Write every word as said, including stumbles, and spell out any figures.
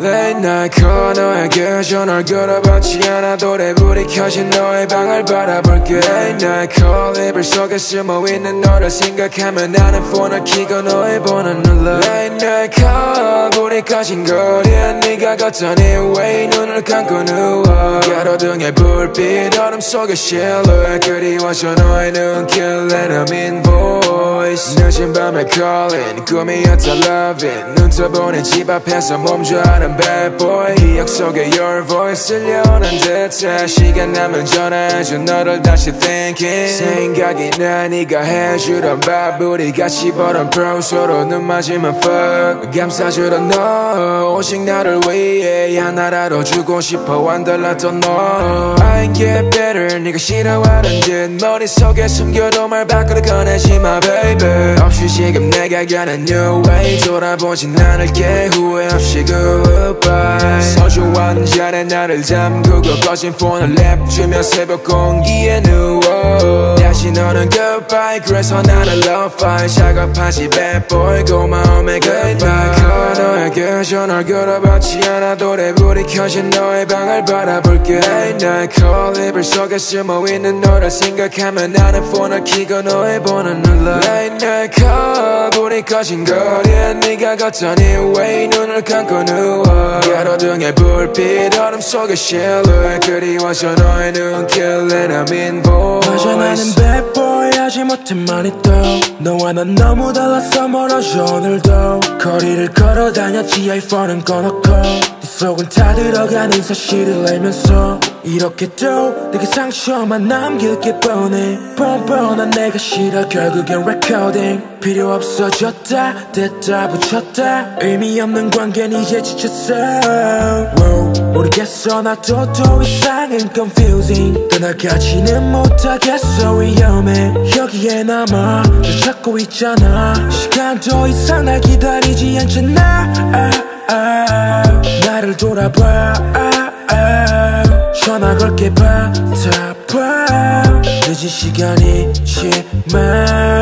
Late night call 너에게 전화를 걸어봤지 않아 노래불이 켜진 너의 방을 바라볼게 Late night call 이불 속에 숨어있는 너를 생각하면 나는 폰을 켜고 너의 번호 눌러 Late night call 불이 꺼진 거리에 네가 걷던 이후에 눈을 감고 누워 가로등의 불빛 어둠 속에 실루엣 그리워져 너의 눈길 Let them in voice 늦은 밤에 calling 꿈이었던 loving 눈 떠보니 집 앞에서 몸좋아하는 bad boy 기억 속에 your voice 들려오는 듯해 시간 나면 전화해줘 너를 다시 thinking 생각이 나 네가 해주던 밥 우리 같이 보던 pro 서로 눈 맞으면 fuck 감싸주던 너 오직 나를 위해 하나라도 주고 싶어 완달랐던 너 I ain't get better 네가 싫어하는 듯 머릿속에 숨겨도 말 밖으로 꺼내지 my baby 없이 지금 내가 가는 new way 돌아보진 않을게 후회 없이 goodbye 소주 한 잔에 나를 잠그고 꺼진 폰을 랩주며 새벽 공기에 누워 다시 너는 goodbye 그래서 나는 love fight 작업하지 bad boy 고마움에 goodbye 너에게 전화를 걸어봤지 않아 노래불이 켜진 너의 방을 바라볼게 Late night call 이불 속에 숨어있는 너를 생각하면 나는 폰을 켜고 너의 번호 눌러 Late night call 불이 꺼진 거리에 네가 걷던 이후에 눈을 감고 누워 가로등의 불빛 어둠 속에 실루엣 그리워져 너의 눈길 Let them in voice 맞아 나는 bad boy 하지 못한 많이 또 너와 난 너무 달라서 멀어져 오늘도 거리를 걸어다녔지 아이폰은 꺼놓고 네 속은 다 들어가는 사실을 알면서 이렇게도 내게 상처만 남길 게 뻔해 뻔뻔한 내가 싫어 결국엔 레코딩 필요 없어졌다 됐다 붙였다 의미 없는 관계는 이제 지쳤어 wow, 모르겠어 나도 더 이상은 confusing 떠나가지는 못하겠어 위험해 여기에 남아 너 찾고 있잖아 시간 더 이상 날 기다리지 않잖아 아, 아, 나를 돌아봐 아, 아, 전화 걸게 받아봐 늦은 시간이지만